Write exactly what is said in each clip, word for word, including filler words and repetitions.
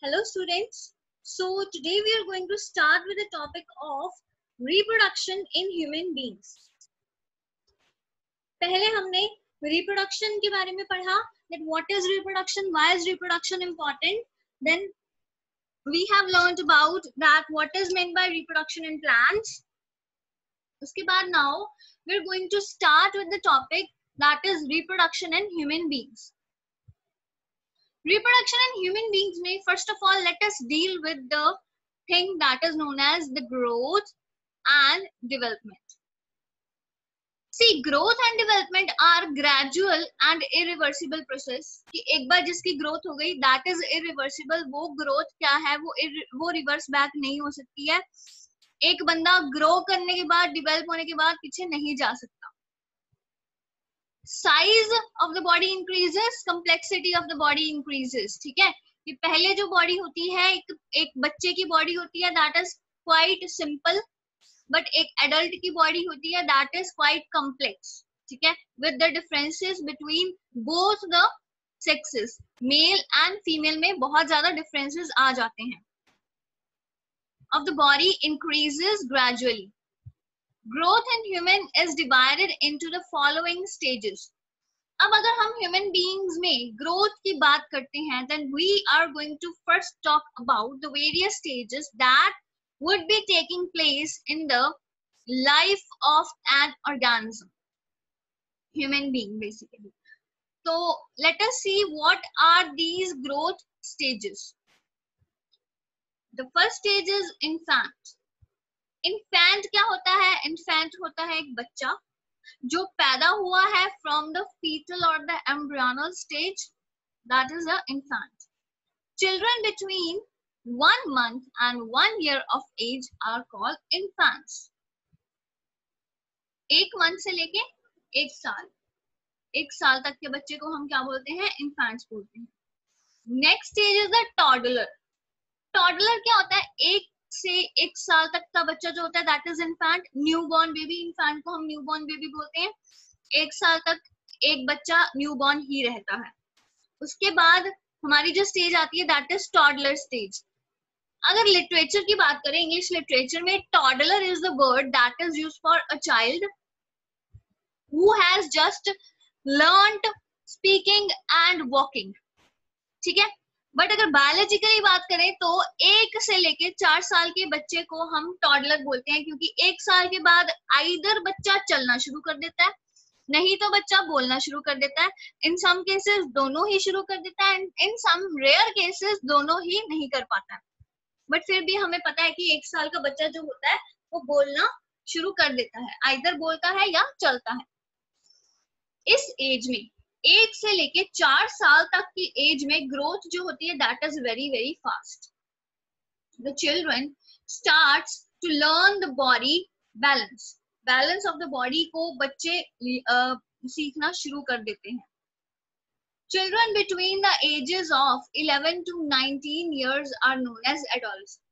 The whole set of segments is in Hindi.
Hello students. So today we are going to start with the topic of reproduction in human beings. पहले हमने reproduction के बारे में पढ़ा that what is reproduction, why is reproduction important. Then we have learned about that what is meant by reproduction in plants. उसके बाद now we are going to start with the topic that is reproduction in human beings. Reproduction in human beings may first of all let us deal with the thing that is known as the growth and development. See, growth and development are gradual and irreversible process. कि एक बार जिसकी growth हो गई that is irreversible, वो growth क्या है वो वो reverse back नहीं हो सकती है. एक बंदा grow करने के बाद develop होने के बाद पीछे नहीं जा सकता. Size of the body increases, complexity of the body increases. ठीक है, कि पहले जो body होती है एक एक बच्चे की body होती है that is quite simple, but एक adult की body होती है that is quite complex. ठीक है, with the differences between both the sexes, male and female में बहुत ज़्यादा differences आ जाते हैं. Of the body increases gradually. Growth in human is divided into the following stages. अब अगर हम human beings में growth की बात करते हैं, then we are going to first talk about the various stages that would be taking place in the life of an organism, human being basically. So let us see what are these growth stages. The first stage is infant. Infant क्या होता है? Infant होता है एक बच्चा जो पैदा हुआ है from the fetal or the embryonal stage, that is the infant. Children between one month and one year of age are called infants. एक month से लेके एक साल एक साल तक के बच्चे को हम क्या बोलते हैं? infants बोलते हैं. Next stage is the toddler. Toddler क्या होता है? एक से एक साल तक का बच्चा जो होता है that is infant. Newborn baby, infant को हम न्यूबॉर्न बेबी बोलते हैं. एक साल तक एक बच्चा न्यूबॉर्न ही रहता है. उसके बाद हमारी जो स्टेज आती है that is toddler stage. अगर लिटरेचर की बात करें, इंग्लिश लिटरेचर में toddler is the word that is used for a child who has just learnt speaking and walking. ठीक है, बट अगर बायोलॉजिकली बात करें तो एक से लेके चार साल के बच्चे को हम टॉडलर बोलते हैं, क्योंकि एक साल के बाद आइदर बच्चा चलना शुरू कर देता है, नहीं तो बच्चा बोलना शुरू कर देता है. इन सम केसेस दोनों ही शुरू कर देता है, इन सम रेयर केसेस दोनों ही नहीं कर पाता है. बट फिर भी हमें पता है कि एक साल का बच्चा जो होता है वो बोलना शुरू कर देता है, आइदर बोलता है या चलता है. इस एज में एक से लेके चार साल तक की एज में ग्रोथ जो होती है that is very very fast. The children starts to learn the body balance. Balance of the body को बच्चे uh, सीखना शुरू कर देते हैं. Children between the ages of eleven to nineteen years are known as adolescents.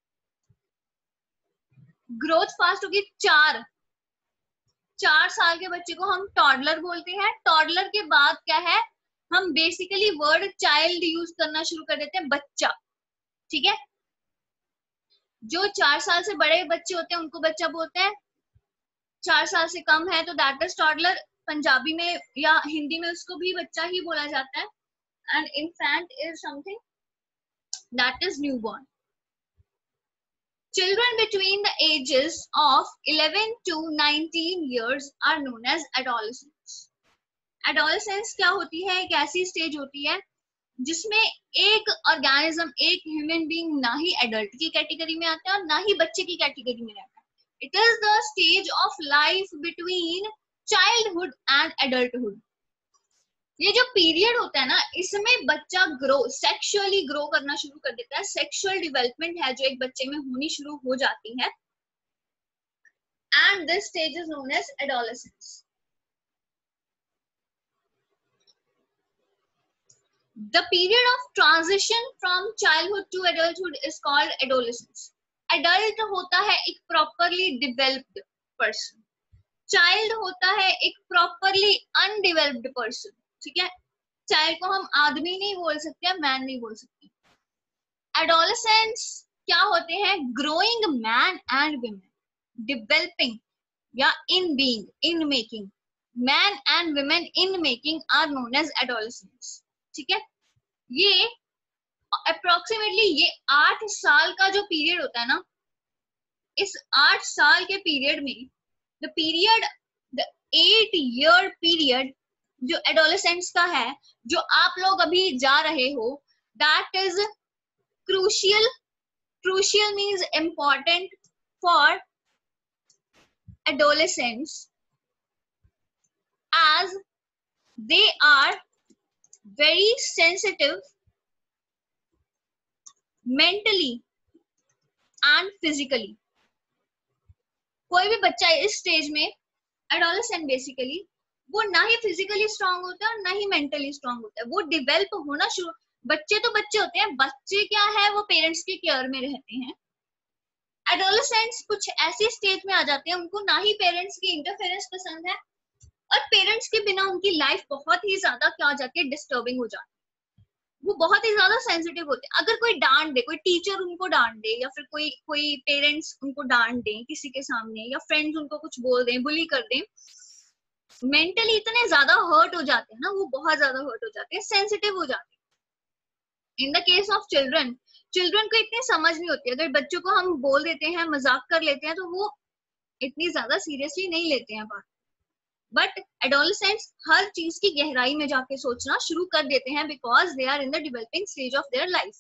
Growth fast होगी. चार चार साल के बच्चे को हम टॉडलर बोलते हैं. टॉडलर के बाद क्या है, हम बेसिकली वर्ड चाइल्ड यूज करना शुरू कर देते हैं, बच्चा. ठीक है, जो चार साल से बड़े बच्चे होते हैं उनको बच्चा बोलते हैं. चार साल से कम है तो दैट इज टॉडलर. पंजाबी में या हिंदी में उसको भी बच्चा ही बोला जाता है. And infant is something that is newborn. Children between the ages of eleven to nineteen years are known as adolescents. Adolescence क्या होती है? एक ऐसी स्टेज होती है जिसमें एक ऑर्गेनिज्म, एक ह्यूमन बीइंग ना ही एडल्ट की कैटेगरी में आता है और ना ही बच्चे की कैटेगरी में रहता है. It is the stage of life between childhood and adulthood. ये जो पीरियड होता है ना, इसमें बच्चा ग्रो सेक्सुअली ग्रो करना शुरू कर देता है. सेक्सुअल डेवलपमेंट है जो एक बच्चे में होनी शुरू हो जाती है. And this stage is known as adolescence. The period of transition from childhood to adulthood is called adolescence. Adult होता है एक प्रॉपरली डेवलप्ड पर्सन, चाइल्ड होता है एक प्रॉपरली अनडेवलप्ड पर्सन. ठीक है, चाइल्ड को हम आदमी नहीं बोल सकते, मैन नहीं बोल सकते. एडोलेसेंस क्या होते हैं? Growing man and women, developing या in being, in making, man and women in making are known as adolescence. ठीक है, ये अप्रोक्सीमेटली ये आठ साल का जो पीरियड होता है ना, इस आठ साल के पीरियड में the period the eight year period जो एडोलेसेंस का है, जो आप लोग अभी जा रहे हो, that is crucial. Crucial means important for adolescents as they are very sensitive mentally and physically। कोई भी बच्चा इस स्टेज में, एडोलेसेंट बेसिकली, वो ना ही फिजिकली स्ट्रांग होता है और ना ही मेंटली स्ट्रांग होता है, वो डेवलप होना शुरू। बच्चे तो बच्चे होते हैं, बच्चे क्या है, वो पेरेंट्स के केयर में रहते हैं। एडोलेसेंट्स कुछ ऐसी स्टेज में आ जाते हैं, उनको ना ही पेरेंट्स की इंटरफेरेंस पसंद है, और पेरेंट्स के बिना उनकी लाइफ बहुत ही ज्यादा क्या हो जाती है, डिस्टर्बिंग हो जाती है। वो बहुत ही ज्यादा सेंसिटिव होते हैं। अगर कोई डांट दे, कोई टीचर उनको डांट दे, या फिर कोई कोई पेरेंट्स उनको डांट दे किसी के सामने, या फ्रेंड्स उनको कुछ बोल दें, बुली कर दें, मेंटली इतने ज्यादा हर्ट हो जाते हैं ना, वो बहुत ज्यादा हर्ट हो जाते हैं, सेंसिटिव हो जाते हैं। In the case of children, children को इतनी समझ नहीं होती। अगर बच्चों को हम बोल देते हैं, मजाक कर लेते हैं, तो वो इतनी ज्यादा सीरियसली नहीं लेते हैं बात। बट एडोलेसेंट्स हर चीज की गहराई में जाके सोचना शुरू कर देते हैं, because they are in the developing stage of their life.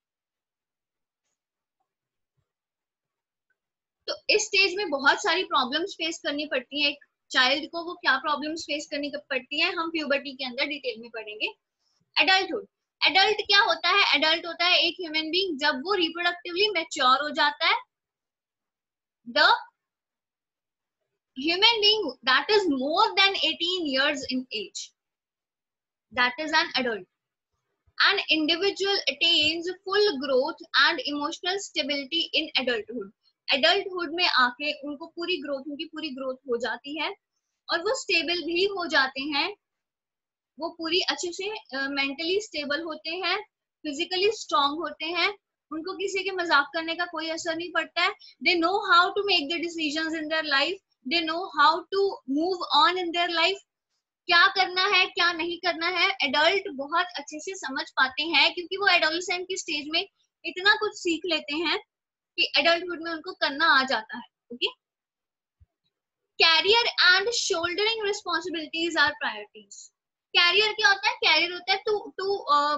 तो इस स्टेज में बहुत सारी प्रॉब्लम्स फेस करनी पड़ती हैं एक चाइल्ड को। वो क्या प्रॉब्लम्स फेस करनी पड़ती है, हम प्यूबर्टी के अंदर डिटेल में पढ़ेंगे। एडल्टहुड, एडल्ट क्या होता है? एडल्ट होता है एक ह्यूमन बीइंग जब वो रिप्रोडक्टिवली मैच्योर हो जाता है। The human being that is more than eighteen years in age, that is an adult. An individual attains full growth and emotional stability in adulthood. adulthood में आके उनको पूरी ग्रोथ, उनकी पूरी ग्रोथ हो जाती है, और वो स्टेबल भी हो जाते हैं। वो पूरी अच्छे से मेंटली uh, स्टेबल होते हैं, फिजिकली स्ट्रांग होते हैं, उनको किसी के मजाक करने का कोई असर नहीं पड़ता है। They know how to make the decisions in their life, they know how to move on in their life। क्या करना है, क्या नहीं करना है, एडल्ट बहुत अच्छे से समझ पाते हैं, क्योंकि वो एडोलेसेंट की स्टेज में इतना कुछ सीख लेते हैं कि एडल्टहुड में उनको करना आ जाता है। Okay, career and shouldering responsibilities are priorities. Career क्या होता है? कैरियर होता है to to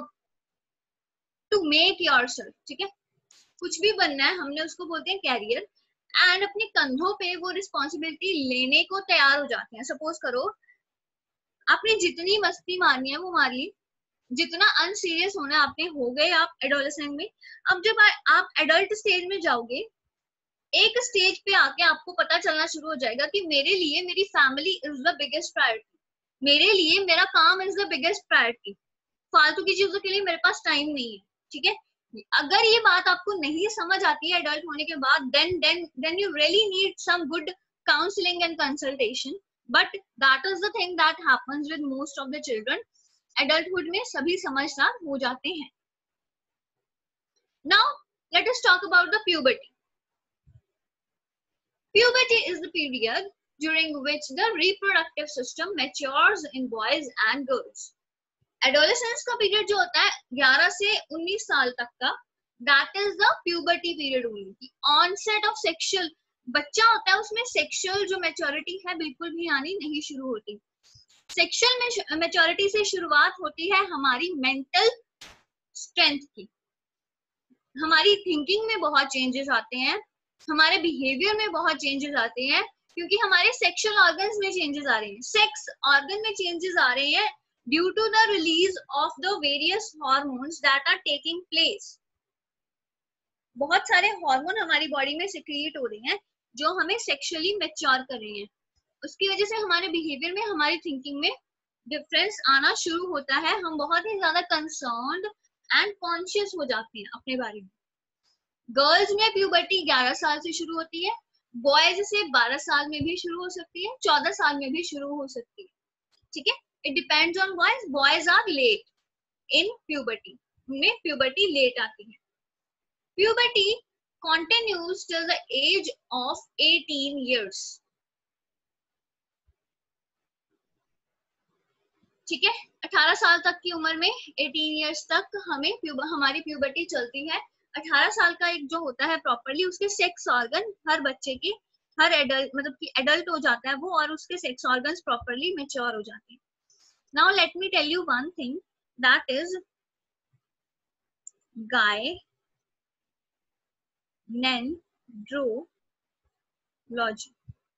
to make yourself. ठीक है, कुछ भी बनना है, हमने उसको बोलते हैं कैरियर। एंड अपने कंधों पे वो रिस्पॉन्सिबिलिटी लेने को तैयार हो जाते हैं। सपोज करो आपने जितनी मस्ती मारनी है वो मार ली, जितना अनसीरियस होना है आपने हो गए आप एडोलेसेंट में। अब जब आ, आप एडल्ट स्टेज में जाओगे, एक स्टेज पे आके आपको पता चलना शुरू हो जाएगा कि मेरे लिए मेरी family is the biggest priority, मेरे लिए मेरा काम इज द बिगेस्ट प्रायोरिटी, फालतू की चीजों के लिए मेरे पास टाइम नहीं है। ठीक है, अगर ये बात आपको नहीं समझ आती है एडल्ट होने के बाद, then then then you really need some good counselling and consultation. But that is the thing that happens with most of the children. Adulthood में सभी समझदार हो जाते हैं। Now let us talk about the puberty. Puberty is the period during which the reproductive system matures in boys and girls. Adolescence का पीरियड जो होता है ग्यारह से उन्नीस साल तक का, that is the puberty period only. The onset of sexual, बच्चा होता है उसमें सेक्सुअल जो मैच्योरिटी है बिल्कुल भी आनी नहीं शुरू होती। सेक्सुअल मैच्योरिटी से शुरुआत होती है हमारी मेंटल स्ट्रेंथ की। हमारी थिंकिंग में बहुत चेंजेस आते हैं, हमारे बिहेवियर में बहुत चेंजेस आते हैं, क्योंकि हमारे सेक्सुअल ऑर्गन्स में चेंजेस आ रहे हैं, सेक्स ऑर्गन में चेंजेस आ रहे हैं due to the release of the various hormones that are taking place. बहुत सारे हार्मोन हमारी बॉडी में सिक्रीट हो रहे हैं जो हमें सेक्सुअली मैच्योर कर रहे हैं। उसकी वजह से हमारे बिहेवियर में, हमारी थिंकिंग में डिफरेंस आना शुरू होता है। हम बहुत ही ज्यादा कंसर्न्ड एंड कॉन्शियस हो जाते हैं अपने बारे में। गर्ल्स में प्यूबर्टी ग्यारह साल से शुरू होती है, बॉयज से बारह साल में भी शुरू हो सकती है, चौदह साल में भी शुरू हो सकती है। ठीक है, it depends on boys. Boys are late in puberty, उनमें प्यूबर्टी लेट आती है। puberty continues till the age of eighteen years. ठीक है, अठारह साल तक की उम्र में, अठारह इयर्स तक हमें प्यूब, हमारी प्यूबर्टी चलती है। अठारह साल का एक जो होता है प्रॉपरली, उसके सेक्स ऑर्गन हर बच्चे के, हर एडल्ट मतलब कि एडल्ट हो जाता है वो, और उसके सेक्स ऑर्गन्स प्रॉपरली मैच्योर हो जाते हैं। Now let me tell you one thing, that is gynandrology.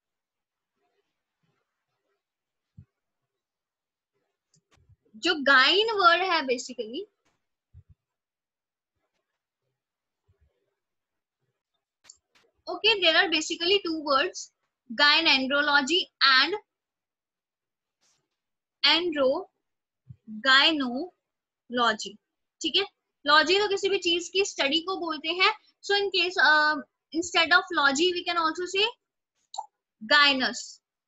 जो गाइन वर्ड है basically, okay, there are basically two words, gynandrology and androgynology. ठीक है, लॉजी तो किसी भी चीज की स्टडी को बोलते हैं, so in case instead of logy we can also say gynous.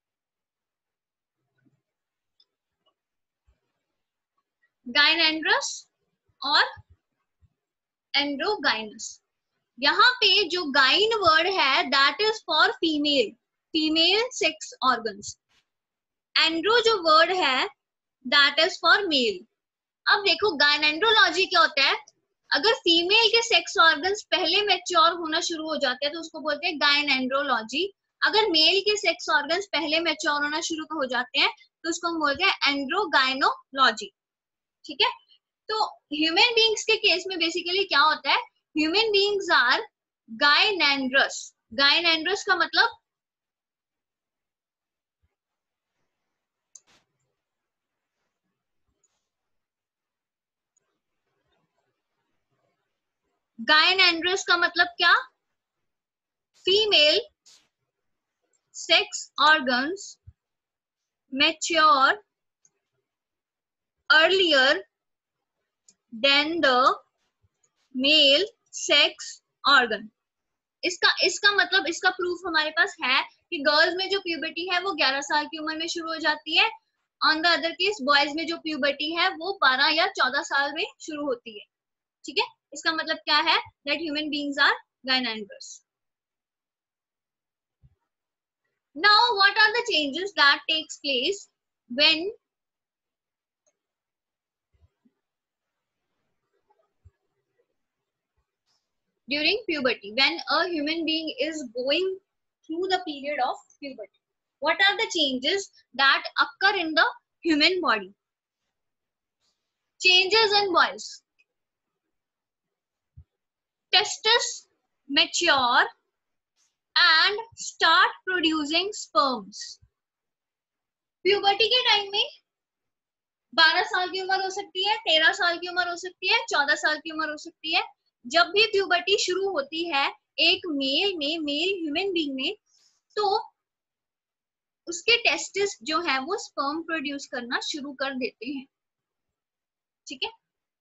Gynandrous और एंड्रोगाइनस। यहाँ पे जो गाइन वर्ड है that is for female, female sex organs. Andro जो वर्ड है दैट इज फॉर मेल। अब देखो गायनेंड्रोलॉजी क्या होता है, अगर फीमेल के सेक्स ऑर्गन्स पहले मैच्योर होना शुरू हो जाते हैं तो उसको बोलते हैं गायनेंड्रोलॉजी। अगर मेल के सेक्स ऑर्गन्स पहले मैच्योर होना शुरू हो जाते हैं तो उसको हम बोलते हैं एंड्रोगाइनोलॉजी। ठीक है, तो ह्यूमन बींग्स के केस में बेसिकली क्या होता है, human beings are gynandrous. Gynandrous का मतलब गायनेंड्रस का मतलब क्या, female sex organs mature earlier than the male sex organ। इसका इसका मतलब, इसका प्रूफ हमारे पास है कि गर्ल्स में जो प्यूबर्टी है वो ग्यारह साल की उम्र में शुरू हो जाती है, on the other case boys में जो प्यूबर्टी है वो बारह या चौदह साल में शुरू होती है। ठीक है, इसका मतलब क्या है, that human beings are gynandrous. Now what are the changes that takes place when during puberty, when a human being is going through the period of puberty? What are the changes that occur in the human body? Changes in boys: testes mature and start producing sperms. puberty के टाइम में बारह साल की उम्र हो सकती है, तेरह साल की उम्र हो सकती है, चौदह साल की उम्र हो सकती है। जब भी प्यूबर्टी शुरू होती है एक मेल में, मेल ह्यूमन बीइंग में, तो उसके टेस्टिस जो है वो स्पर्म प्रोड्यूस करना शुरू कर देते हैं। ठीक है,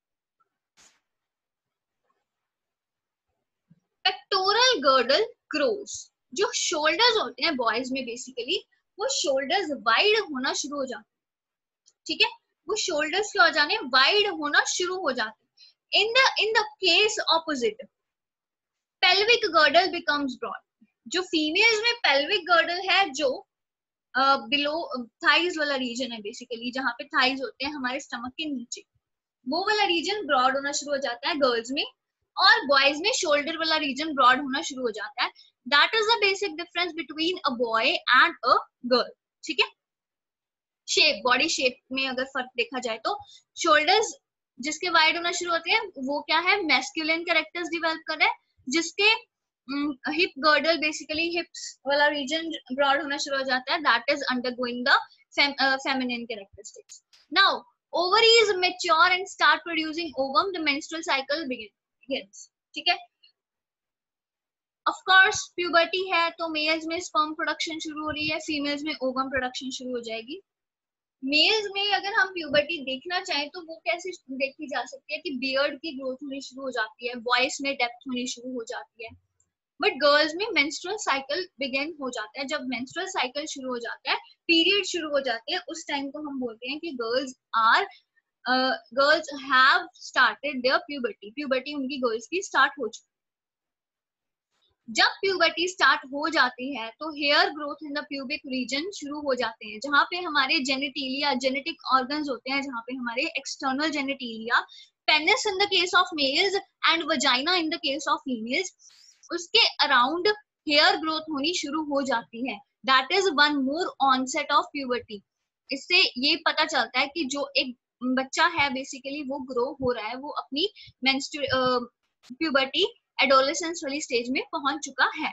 पेक्टोरल गर्डल ग्रोस। जो शोल्डर्स होते हैं बॉयज में बेसिकली, वो शोल्डर्स वाइड होना शुरू हो जाते हैं। ठीक है, वो शोल्डर्स क्या हो जाने, वाइड होना शुरू हो जाते हैं। In the in the case opposite, pelvic girdle becomes broad. जो फीमेल्स में pelvic girdle है, जो बिलो थाइज वाला रीजन है बेसिकली, जहाँ पे थाइज होते हैं हमारे स्टमक के नीचे, वो वाला रीजन ब्रॉड होना शुरू हो जाता है गर्ल्स में, और बॉयज में शोल्डर वाला रीजन ब्रॉड होना शुरू हो जाता है। That is the basic difference between a boy and a girl. ठीक है, शेप, बॉडी शेप में अगर फर्क देखा जाए तो शोल्डर्स जिसके वाइड होना शुरू होते हैं वो क्या है, मैस्कुलिन कैरेक्टर्स डेवलप कर रहा है, जिसके हिप गर्डल बेसिकली हिप्स वाला रीजन ब्रॉड होना शुरू हो जाता है, that is undergoing the feminine characteristics. Now ovaries mature and start producing ovum, the menstrual cycle begins। ठीक है, of course puberty है तो मेल्स में sperm प्रोडक्शन शुरू हो रही है, फीमेल्स में ovum प्रोडक्शन शुरू हो जाएगी। मेल्स में अगर हम प्यूबर्टी देखना चाहें तो वो कैसे देखी जा सकती है कि बियर्ड की ग्रोथ होनी शुरू हो जाती है, वॉइस में डेप्थ होनी शुरू हो जाती है, बट गर्ल्स में मेंस्ट्रुअल साइकिल बिगिन हो जाता है। जब मेंस्ट्रुअल साइकिल शुरू हो जाता है, पीरियड शुरू हो जाते हैं, उस टाइम को हम बोलते हैं कि girls are girls have started their puberty, puberty उनकी गर्ल्स की स्टार्ट हो चुकी है। जब प्यूबर्टी स्टार्ट हो जाती है तो hair growth in the pubic region शुरू हो जाते हैं, जहाँ पे हमारे जेनेटिलिया जेनेटिक ऑर्गन्स होते हैं, जहाँ पे हमारे external genitalia, penis in the case of males and vagina in the case of females, उसके अराउंड हेयर ग्रोथ होनी शुरू हो जाती है। That is one more onset of puberty. इससे ये पता चलता है कि जो एक बच्चा है बेसिकली वो ग्रो हो रहा है, वो अपनी मेंस्ट्रुअल प्यूबर्टी एडोलेसेंस वाली स्टेज में पहुंच चुका है।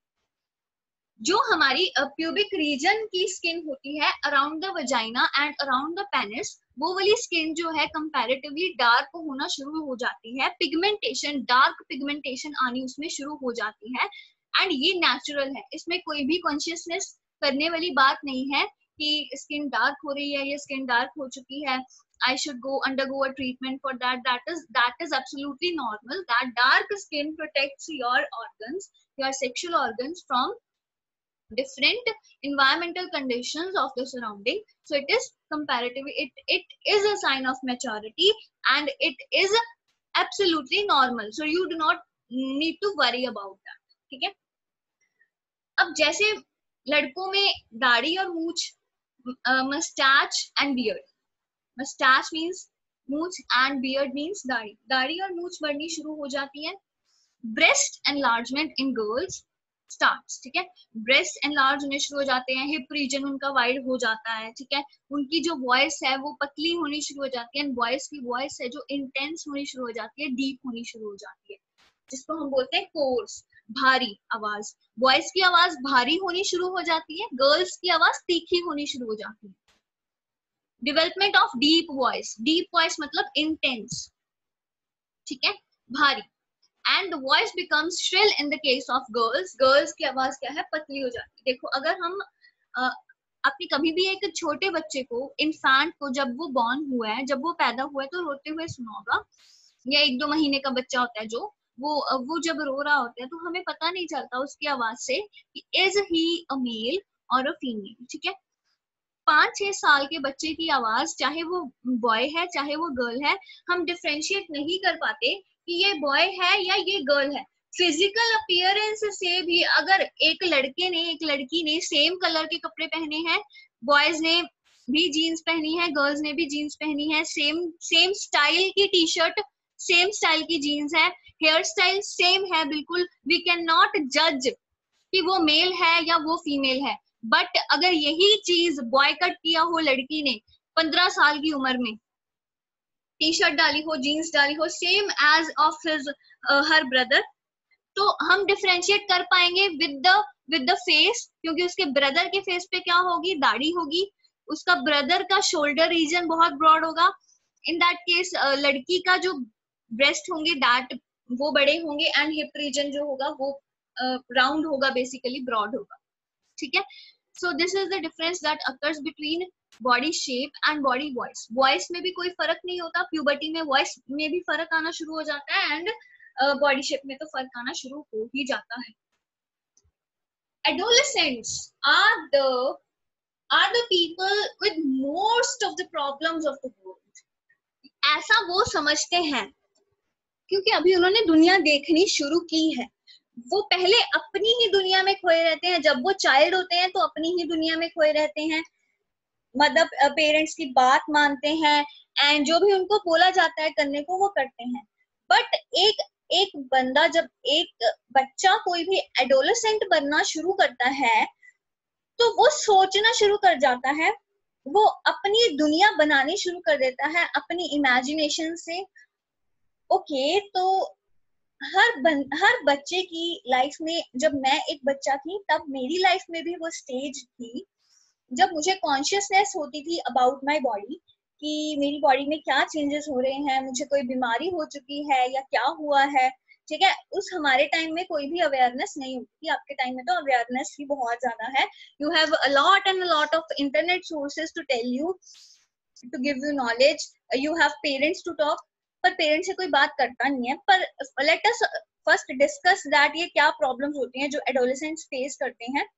जो हमारी प्यूबिक रीजन की स्किन होती है around the vagina and around the penis, वो वाली स्किन जो है कंपैरेटिवली डार्क होना शुरू हो जाती है, पिगमेंटेशन डार्क पिगमेंटेशन आनी उसमें शुरू हो जाती है, एंड ये नेचुरल है, इसमें कोई भी कॉन्शियसनेस करने वाली बात नहीं है कि स्किन डार्क हो रही है या स्किन डार्क हो चुकी है, I should go undergo a treatment for that. That is that is absolutely normal. That dark skin protects your organs, your sexual organs from different environmental conditions of the surrounding. So it is comparatively, it it is a sign of maturity and it is absolutely normal. So you do not need to worry about that. ठीक है? अब जैसे लड़कों में दाढ़ी और मूछ, moustache and beard, moustache means मूछ एंड बियर्ड मीन्स दाढ़ी, दाढ़ी और मूछ बढ़नी शुरू हो जाती है। Breast enlargement in girls starts, ठीक है, ब्रेस्ट एनलार्ज होने शुरू हो जाते हैं, हिप रीजन उनका वाइड हो जाता है, ठीक है, उनकी जो वॉइस है वो पतली होनी शुरू हो जाती है, बॉयज की वॉइस है जो इंटेंस होनी शुरू हो जाती है, डीप होनी शुरू हो जाती है, जिसको हम बोलते हैं कोर्स, भारी आवाज। बॉयज की आवाज भारी होनी शुरू हो जाती है, गर्ल्स की आवाज तीखी होनी शुरू हो जाती है। Development of deep voice, deep voice मतलब इंटेंस, ठीक है, भारी, and the voice becomes shrill in the case of girls, girls की आवाज क्या है, पतली हो जाती है। देखो अगर हम uh, आपने कभी भी एक छोटे बच्चे को, इन्फेंट को, जब वो बॉर्न हुआ है, जब वो पैदा हुआ है तो रोते हुए सुना होगा, या एक दो महीने का बच्चा होता है जो वो वो जब रो रहा होता है तो हमें पता नहीं चलता उसकी आवाज से कि इज ही अ मेल और अ फीमेल, ठीक है। पांच छह साल के बच्चे की आवाज, चाहे वो बॉय है चाहे वो गर्ल है, हम डिफरेंशिएट नहीं कर पाते कि ये बॉय है या ये गर्ल है। फिजिकल अपीयरेंस से भी अगर एक लड़के ने एक लड़की ने सेम कलर के कपड़े पहने हैं, बॉयज ने भी जीन्स पहनी है, गर्ल्स ने भी जीन्स पहनी है, सेम सेम स्टाइल की टी शर्ट, सेम स्टाइल की जीन्स है, हेयर स्टाइल सेम है बिल्कुल, वी कैन नॉट जज कि वो मेल है या वो फीमेल है। बट अगर यही चीज बॉय कट किया हो लड़की ने पंद्रह साल की उम्र में, टी शर्ट डाली हो, जीन्स डाली हो, same age of his her brother, तो हम डिफरेंशिएट कर पाएंगे with the with the face, क्योंकि उसके ब्रदर के फेस पे क्या होगी, दाढ़ी होगी, उसका ब्रदर का शोल्डर रीजन बहुत ब्रॉड होगा, इन दैट केस लड़की का जो ब्रेस्ट होंगे दैट वो बड़े होंगे, एंड हिप रीजन जो होगा वो राउंड uh, होगा, बेसिकली ब्रॉड होगा, ठीक है। So this is the difference that occurs between body shape and body voice. Voice में भी कोई फर्क नहीं होता, प्यूबर्टी में वॉइस में भी फर्क आना शुरू हो जाता है, एंड बॉडी शेप में तो फर्क आना शुरू हो ही जाता है। Adolescents are the are the people with most of the problems of the world. ऐसा वो समझते हैं क्योंकि अभी उन्होंने दुनिया देखनी शुरू की है। वो पहले अपनी ही दुनिया में खोए रहते हैं, जब वो चाइल्ड होते हैं तो अपनी ही दुनिया में खोए रहते हैं, मतलब पेरेंट्स की बात मानते हैं एंड जो भी उनको बोला जाता है करने को वो करते हैं। बट एक एक बंदा, जब एक बच्चा कोई भी एडोलेसेंट बनना शुरू करता है तो वो सोचना शुरू कर जाता है, वो अपनी दुनिया बनानी शुरू कर देता है अपनी इमेजिनेशन से। ओके, तो हर बन, हर बच्चे की लाइफ में, जब मैं एक बच्चा थी तब मेरी लाइफ में भी वो स्टेज थी जब मुझे कॉन्शियसनेस होती थी अबाउट माय बॉडी, कि मेरी बॉडी में क्या चेंजेस हो रहे हैं, मुझे कोई बीमारी हो चुकी है या क्या हुआ है, ठीक है। उस हमारे टाइम में कोई भी अवेयरनेस नहीं होती थी, आपके टाइम में तो अवेयरनेस ही बहुत ज्यादा है। You have a lot and a lot of internet sources to tell you, to give you knowledge, you have parents to talk, पर पेरेंट्स से कोई बात करता नहीं है। पर let us first discuss that ये क्या प्रॉब्लम्स होती हैं जो एडोलेसेंट्स फेस करते हैं,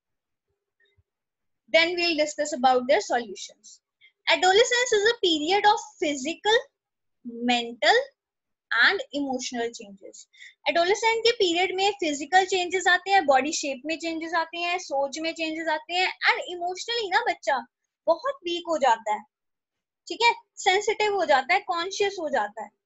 then we'll discuss about their solutions. Adolescence is a period of physical, mental and emotional changes. Adolescent के पीरियड में फिजिकल चेंजेस आते हैं, बॉडी शेप में चेंजेस आते हैं, सोच में चेंजेस आते हैं, एंड इमोशनली ना बच्चा बहुत वीक हो जाता है, ठीक है, सेंसिटिव हो जाता है, कॉन्शियस हो जाता है।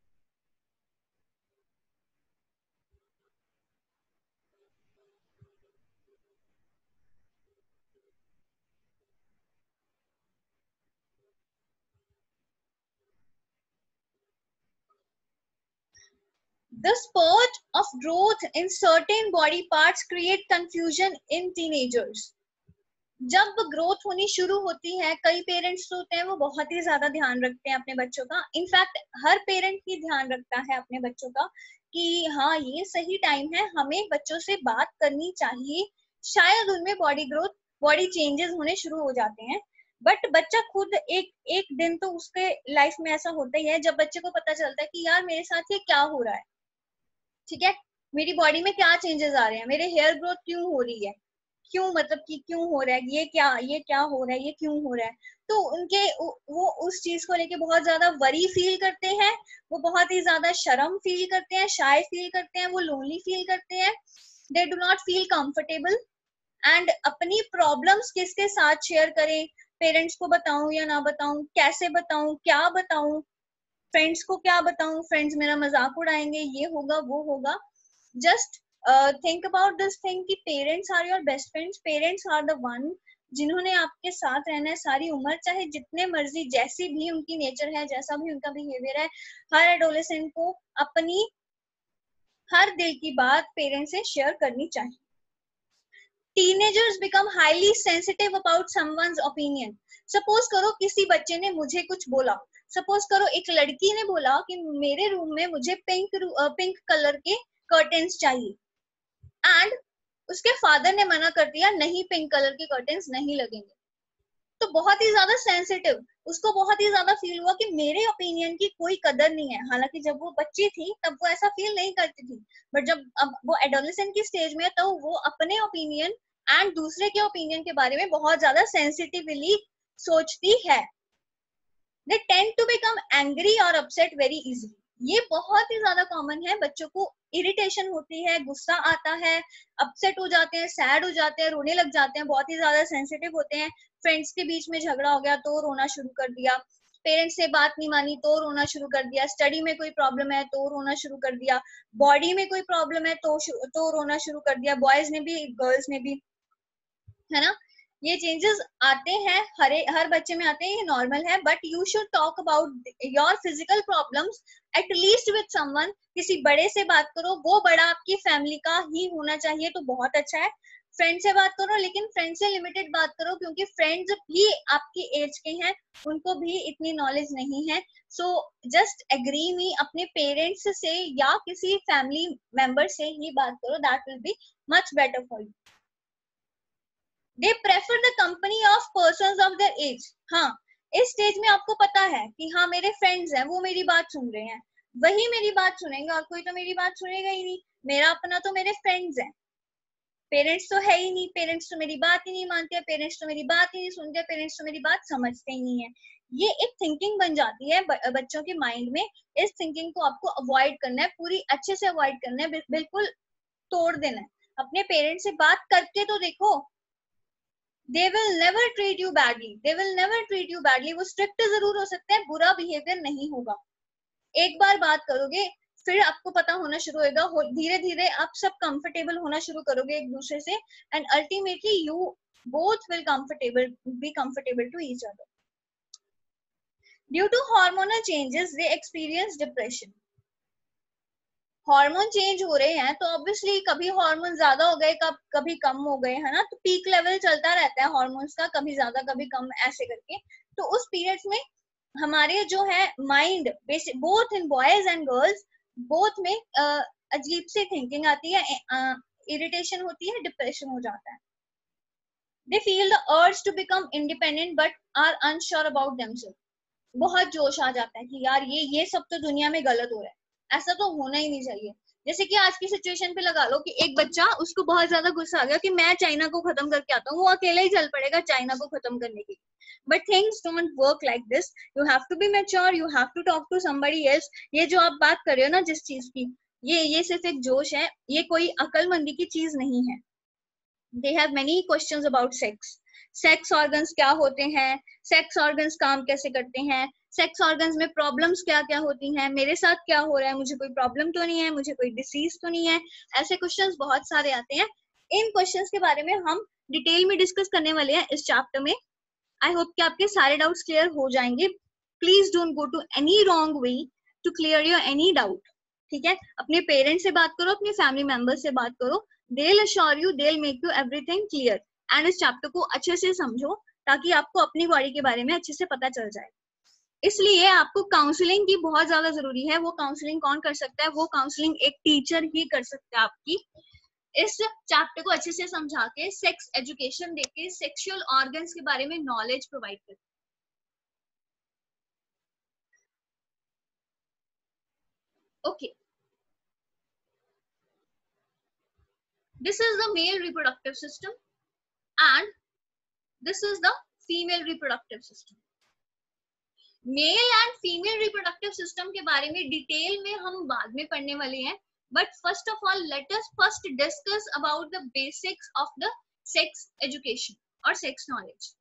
The spurt of growth in certain body parts create confusion in teenagers. जब ग्रोथ होनी शुरू होती है, कई पेरेंट्स तो होते हैं वो बहुत ही ज्यादा ध्यान रखते हैं अपने बच्चों का, इनफैक्ट हर पेरेंट ही ध्यान रखता है अपने बच्चों का कि हाँ ये सही टाइम है, हमें बच्चों से बात करनी चाहिए, शायद उनमें बॉडी ग्रोथ बॉडी चेंजेस होने शुरू हो जाते हैं। बट बच्चा खुद एक एक दिन तो उसके लाइफ में ऐसा होता ही है जब बच्चे को पता चलता है कि यार मेरे साथ ये क्या हो रहा है, ठीक है, मेरी बॉडी में क्या चेंजेस आ रहे हैं, मेरे हेयर ग्रोथ क्यों हो रही है, क्यों मतलब कि क्यों हो रहा है, ये क्या ये क्या हो रहा है, ये क्यों हो रहा है। तो उनके वो उस चीज को लेके बहुत ज्यादा वरी फील करते हैं, वो बहुत ही ज्यादा शर्म फील करते हैं, शाय फील करते हैं, वो लोनली फील करते हैं, they do not feel comfortable. And अपनी प्रॉब्लम्स किसके साथ शेयर करें, पेरेंट्स को बताऊं या ना बताऊं, कैसे बताऊं, क्या बताऊं, फ्रेंड्स को क्या बताऊं, फ्रेंड्स मेरा मजाक उड़ाएंगे, ये होगा वो होगा। Just think about this thing कि parents are your best friends, parents are the one जिन्होंने आपके साथ रहना है सारी उम्र, चाहे जितने मर्जी जैसी भी उनकी नेचर है, जैसा भी उनका बिहेवियर है, हर एडोलेसेंट को अपनी हर दिल की बात पेरेंट्स से शेयर करनी चाहिए। Teenagers become highly sensitive about someone's opinion. Suppose करो किसी बच्चे ने मुझे कुछ बोला, सपोज करो एक लड़की ने बोला कि मेरे रूम में मुझे पिंक पिंक कलर के कर्टेन्स चाहिए, एंड उसके फादर ने मना कर दिया, नहीं पिंक कलर के कर्टेन्स नहीं लगेंगे। तो बहुत ही ज्यादा सेंसिटिव, उसको बहुत ही ज्यादा फील हुआ कि मेरे ओपिनियन की कोई कदर नहीं है। हालांकि जब वो बच्ची थी तब वो ऐसा फील नहीं करती थी, बट जब अब वो एडोलेसेंट की स्टेज में है तो वो अपने ओपिनियन एंड दूसरे के ओपिनियन के बारे में बहुत ज्यादा सेंसिटिवली सोचती है। They tend to become angry or upset very easily. ये बहुत ही ज्यादा कॉमन है, बच्चों को इरिटेशन होती है, गुस्सा आता है, अपसेट हो जाते हैं, सैड हो जाते हैं, रोने लग जाते हैं, बहुत ही ज्यादा सेंसिटिव होते हैं। फ्रेंड्स के बीच में झगड़ा हो गया तो रोना शुरू कर दिया, पेरेंट्स से बात नहीं मानी तो रोना शुरू कर दिया, स्टडी में कोई प्रॉब्लम है तो रोना शुरू कर दिया, बॉडी में कोई प्रॉब्लम है तो तो रोना शुरू कर दिया, बॉयज ने भी गर्ल्स ने भी, है ना। ये चेंजेस आते हैं, हर हर बच्चे में आते हैं, ये नॉर्मल है, but you should talk about your physical problems at least with someone. किसी बड़े से बात करो, वो बड़ा आपकी फैमिली का ही होना चाहिए तो बहुत अच्छा है। फ्रेंड से बात करो, लेकिन फ्रेंड से लिमिटेड बात करो, क्योंकि फ्रेंड्स भी आपकी एज के हैं, उनको भी इतनी नॉलेज नहीं है। सो जस्ट एग्री मी, अपने पेरेंट्स से या किसी फैमिली मेंबर से ही बात करो, that will be much better for you. They prefer the company of persons of their age. हाँ, इस स्टेज में आपको पता है कि हाँ मेरे फ्रेंड्स हैं, वो मेरी बात सुन रहे हैं, वही मेरी बात सुनेंगे और कोई तो मेरी बात सुनेगा ही नहीं। मेरा अपना तो मेरे फ्रेंड्स हैं, पेरेंट्स तो है ही नहीं, पेरेंट्स तो मेरी बात ही नहीं मानते, पेरेंट्स तो मेरी बात ही नहीं सुनते, पेरेंट्स तो मेरी बात समझते ही नहीं है। ये एक थिंकिंग बन जाती है बच्चों के माइंड में। इस थिंकिंग को आपको अवॉइड करना है, पूरी अच्छे से अवॉइड करना है, बिल्कुल तोड़ देना है। अपने पेरेंट्स से बात करके तो देखो, they will never treat you badly, they will never treat you badly। वो स्ट्रिक्ट जरूर हो सकते हैं, बुरा बिहेवियर नहीं होगा। एक बार बात करोगे फिर आपको पता होना शुरू होगा, धीरे धीरे आप सब कंफर्टेबल होना शुरू करोगे एक दूसरे से, and ultimately you both will comfortable be comfortable to each other. Due to hormonal changes they experience depression. Hormone change हो रहे हैं तो ऑब्वियसली कभी हार्मोन ज्यादा हो गए, कब कभी कम हो गए, है ना। तो पीक लेवल चलता रहता है हार्मोन्स का, कभी ज्यादा कभी कम ऐसे करके। तो उस पीरियड्स में हमारे जो है mind, both in boys and girls, both में uh, अजीब सी थिंकिंग आती है, इरिटेशन uh, होती है, डिप्रेशन हो जाता है। They feel the urge to become independent but are unsure about themselves. बहुत जोश आ जाता है कि यार ये ये सब तो दुनिया में गलत हो रहा है, ऐसा तो होना ही नहीं चाहिए, जैसे कि आज की सिचुएशन पे लगा लो कि एक बच्चा, उसको बहुत ज्यादा गुस्सा आ गया कि मैं चाइना को खत्म करके आता हूँ, वो अकेले ही चल पड़ेगा चाइना को खत्म करने के लिए. But things don't work like this. You have to be mature, you have to talk to somebody else. ये जो आप बात कर रहे हो ना जिस चीज की, ये ये सिर्फ एक जोश है, ये कोई अकलमंदी की चीज नहीं है. They have many questions about sex. Sex organs क्या होते हैं, सेक्स ऑर्गन्स काम कैसे करते हैं, सेक्स ऑर्गन्स में प्रॉब्लम्स क्या क्या होती हैं, मेरे साथ क्या हो रहा है, मुझे कोई प्रॉब्लम तो नहीं है, मुझे कोई डिसीज तो नहीं है. ऐसे क्वेश्चंस बहुत सारे आते हैं. इन क्वेश्चंस के बारे में हम डिटेल में डिस्कस करने वाले हैं इस चैप्टर में. आई होप कि आपके सारे डाउट्स क्लियर हो जाएंगे. Please don't go to any wrong way to clear your any doubt. ठीक है, अपने पेरेंट्स से बात करो, अपने फैमिली मेंबर्स से बात करो. they'll assure you, they'll make you everything clear. And इस चैप्टर को अच्छे से समझो ताकि आपको अपनी बॉडी के बारे में अच्छे से पता चल जाए. इसलिए आपको काउंसलिंग की बहुत ज्यादा जरूरी है. वो काउंसलिंग कौन कर सकता है? वो काउंसलिंग एक टीचर ही कर सकता है आपकी. इस चैप्टर को अच्छे से समझा के, सेक्स एजुकेशन देके, सेक्सुअल ऑर्गन्स के बारे में नॉलेज प्रोवाइड करते. Okay, this is the male reproductive system and this is the female reproductive system. Male and female reproductive system के बारे में डिटेल में हम बाद में पढ़ने वाले हैं. But first of all let us first discuss about the basics of the sex education और सेक्स नॉलेज.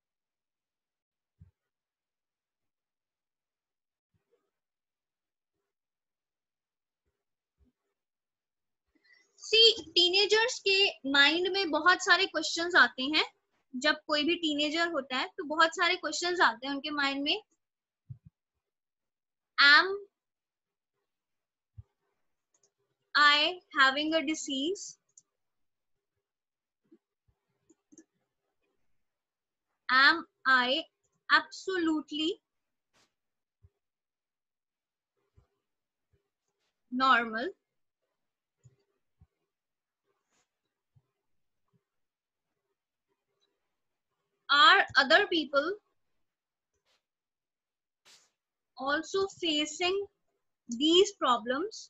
सी, टीनेजर्स के माइंड में बहुत सारे क्वेश्चंस आते हैं. जब कोई भी टीनेजर होता है तो बहुत सारे क्वेश्चंस आते हैं उनके माइंड में. Am I having a disease? Am I absolutely normal? Are other people also facing these problems?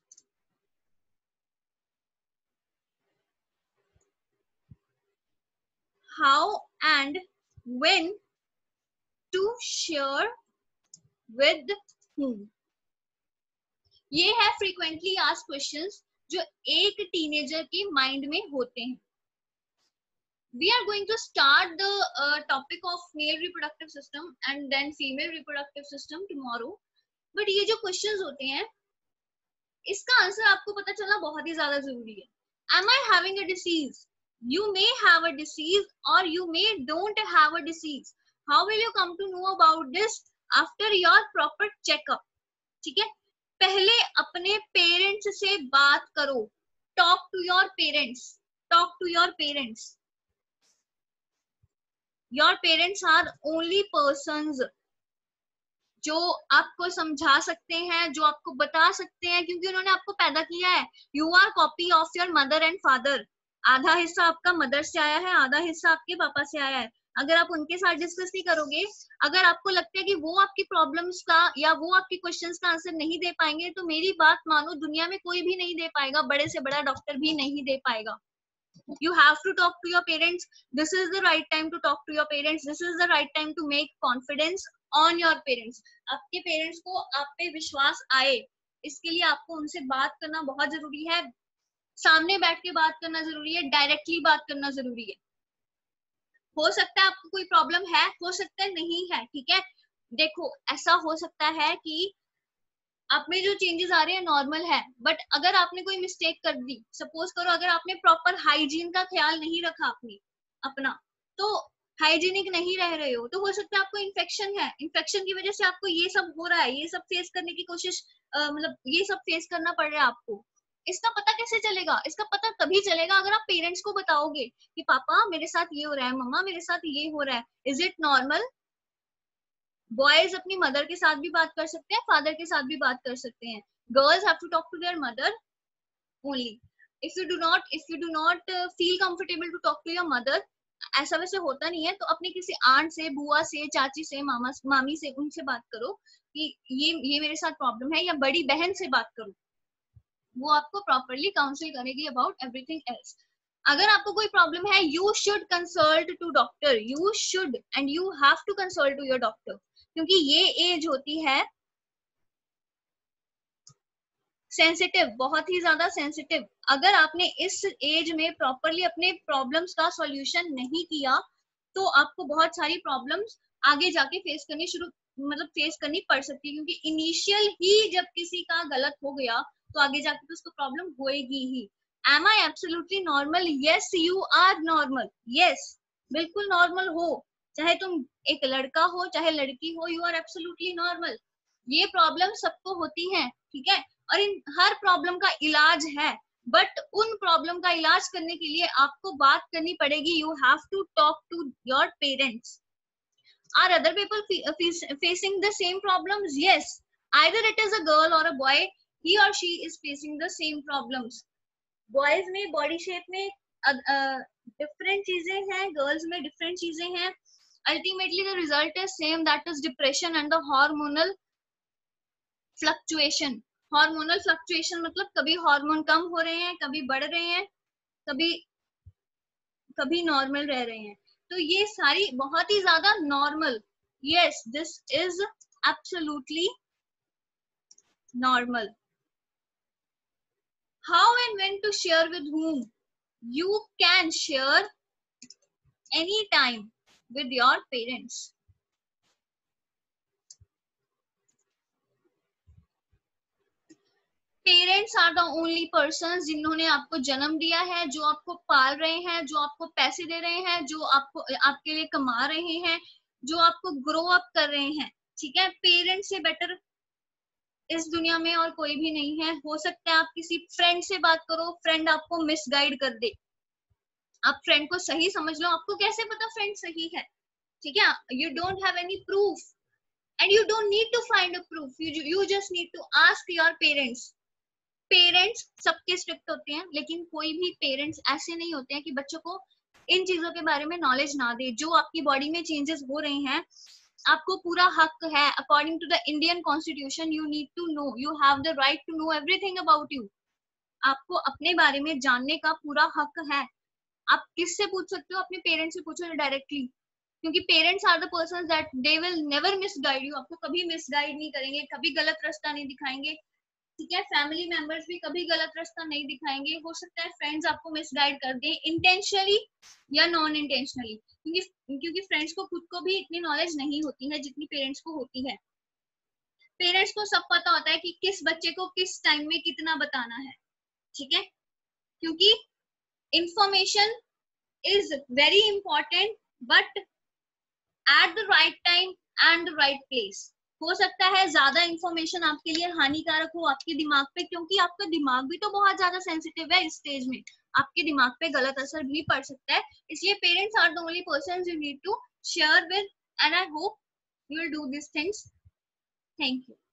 How and when to share with whom? ये है frequently asked questions जो एक टीनेजर के माइंड में होते हैं. We are going to start the uh, topic of male reproductive system and then female reproductive system tomorrow. But ये जो questions होते हैं, इसका आंसर आपको पता चलना बहुत ही ज्यादा जरूरी है. Am I having a disease? You may have a disease or you may don't have a disease. How will you come to know about this? After your proper checkup. ठीक है, पहले अपने पेरेंट्स से बात करो. Talk to your parents. Talk to your parents. Your parents are only persons जो आपको समझा सकते हैं, जो आपको बता सकते हैं, क्योंकि उन्होंने आपको पैदा किया है. You are copy of your mother and father. आधा हिस्सा आपका मदर से आया है, आधा हिस्सा आपके पापा से आया है. अगर आप उनके साथ डिस्कस नहीं करोगे, अगर आपको लगता है कि वो आपकी प्रॉब्लम्स का या वो आपकी क्वेश्चंस का आंसर नहीं दे पाएंगे, तो मेरी बात मानो, दुनिया में कोई भी नहीं दे पाएगा. बड़े से बड़ा डॉक्टर भी नहीं दे पाएगा. You have to talk to your parents. This is the right time to talk to your parents. This is the right time to make confidence on your parents. आपके पेरेंट्स को आप पे विश्वास आए, इसके लिए आपको उनसे बात करना बहुत जरूरी है. सामने बैठ के बात करना जरूरी है, डायरेक्टली बात करना जरूरी है. हो सकता है आपको कोई प्रॉब्लम है, हो सकता है नहीं है. ठीक है, देखो ऐसा हो सकता है कि आप में जो चेंजेस आ रहे हैं नॉर्मल है, बट अगर आपने कोई मिस्टेक कर दी, सपोज करो अगर आपने प्रॉपर हाइजीन का ख्याल नहीं रखा अपनी अपना, तो हाइजीनिक नहीं रह रहे हो, तो हो सकता है आपको इन्फेक्शन है. इन्फेक्शन की वजह से आपको ये सब हो रहा है, ये सब फेस करने की कोशिश, मतलब ये सब फेस करना पड़ रहा है आपको. इसका पता कैसे चलेगा? इसका पता तभी चलेगा अगर आप पेरेंट्स को बताओगे कि पापा मेरे साथ ये हो रहा है, मम्मा मेरे साथ ये हो रहा है. Is it normal? बॉयज अपनी मदर के साथ भी बात कर सकते हैं, फादर के साथ भी बात कर सकते हैं. Girls have to talk to their mother only. If you do not if you do not feel comfortable to talk to your mother, ऐसा वैसे होता नहीं है, तो अपनी किसी आंट से, बुआ से, चाची से, मामा मामी से, उनसे बात करो कि ये ये मेरे साथ प्रॉब्लम है, या बड़ी बहन से बात करो. वो आपको प्रॉपरली काउंसिल करेगी अबाउट एवरीथिंग एल्स। अगर आपको कोई प्रॉब्लम है, you should consult to doctor, you should and you have to consult to your doctor, क्योंकि ये एज होती है सेंसिटिव, बहुत ही ज्यादा सेंसिटिव। अगर आपने इस एज में प्रॉपरली अपने प्रॉब्लम्स का सॉल्यूशन नहीं किया तो आपको बहुत सारी प्रॉब्लम्स आगे जाके फेस करनी शुरू मतलब फेस करनी पड़ सकती है, क्योंकि इनिशियल ही जब किसी का गलत हो गया तो आगे जाके तो उसको प्रॉब्लम होएगी ही। Am I absolutely normal? Yes, you are normal. Yes, बिल्कुल नॉर्मल हो, चाहे तुम एक लड़का हो चाहे लड़की हो, यू आर एब्सोल्युटली नॉर्मल। ये प्रॉब्लम सबको होती है, ठीक है, और इन हर प्रॉब्लम का इलाज है, बट उन प्रॉब्लम का इलाज करने के लिए आपको बात करनी पड़ेगी। You have to talk to your parents. Are other people facing the same problems? Yes, either it is a girl और अ बॉय, ही और she is facing the same problems. Boys में बॉडी शेप में डिफरेंट uh, चीजें हैं, गर्ल्स में डिफरेंट चीजें हैं। Ultimately the result is same, that is depression and the hormonal fluctuation. Hormonal fluctuation मतलब कभी हार्मोन कम हो रहे हैं, कभी बढ़ रहे हैं, कभी कभी नॉर्मल रह रहे हैं, तो ये सारी बहुत ही ज्यादा normal. Yes, this is absolutely normal. How and when to share with whom? You can share anytime with your parents. Parents are the only person जिन्होंने आपको जन्म दिया है, जो आपको पाल रहे हैं, जो आपको पैसे दे रहे हैं, जो आपको आपके लिए कमा रहे हैं, जो आपको ग्रो अप कर रहे हैं, ठीक है। पेरेंट्स से बेटर इस दुनिया में और कोई भी नहीं है। हो सकता है आप किसी फ्रेंड से बात करो, फ्रेंड आपको मिसगाइड कर दे, आप फ्रेंड को सही समझ लो, आपको कैसे पता फ्रेंड सही है, ठीक है। You don't have any proof and you don't need to find a proof, you you just need to ask your parents. Parents सबके स्ट्रिक्ट होते हैं, लेकिन कोई भी पेरेंट्स ऐसे नहीं होते हैं कि बच्चों को इन चीजों के बारे में नॉलेज ना दे। जो आपकी बॉडी में चेंजेस हो रहे हैं, आपको पूरा हक है, according to the Indian constitution, you need to know, you have the right to know everything about you. आपको अपने बारे में जानने का पूरा हक है। आप किससे पूछ सकते हो? अपने पेरेंट्स से पूछो डायरेक्टली, क्योंकि parents are the person that they will never misguide you. आपको कभी मिसगाइड नहीं करेंगे, कभी गलत रास्ता नहीं दिखाएंगे, ठीक है। फैमिली मेंबर्स भी कभी गलत रास्ता नहीं दिखाएंगे। हो सकता है फ्रेंड्स आपको मिसगाइड कर दें इंटेंशनली या नॉन इंटेंशनली, क्योंकि क्योंकि फ्रेंड्स को खुद को भी इतनी नॉलेज नहीं होती है जितनी पेरेंट्स को होती है। पेरेंट्स को सब पता होता है कि किस बच्चे को किस टाइम में कितना बताना है, ठीक है, क्योंकि information is very important, but at the right time and the right place. हो सकता है ज्यादा इंफॉर्मेशन आपके लिए हानिकारक हो आपके दिमाग पे, क्योंकि आपका दिमाग भी तो बहुत ज्यादा सेंसिटिव है इस स्टेज में, आपके दिमाग पे गलत असर भी पड़ सकता है। इसलिए parents are the only person you need to share with, and I hope you will do this things. Thank you.